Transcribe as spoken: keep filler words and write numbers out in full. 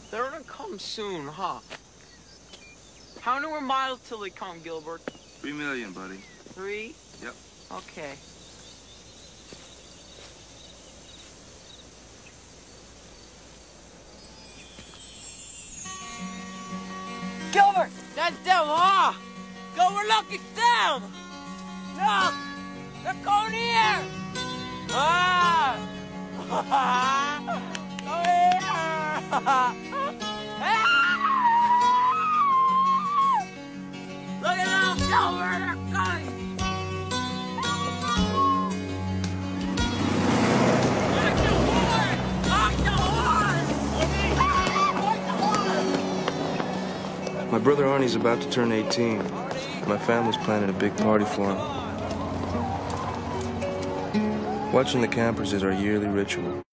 They're gonna come soon, huh? How many more miles till they come, Gilbert? Three million, buddy. Three? Yep. Okay. Gilbert! That's them, huh? Gilbert, look, it's them! Look! They're coming here! Ah! Come here! Ah! Look at them, Gilbert! They're coming! Look the horn! Lock the horn! Lock the horn! My brother Arnie's about to turn eighteen. My family's planning a big party for him. Watching the campers is our yearly ritual.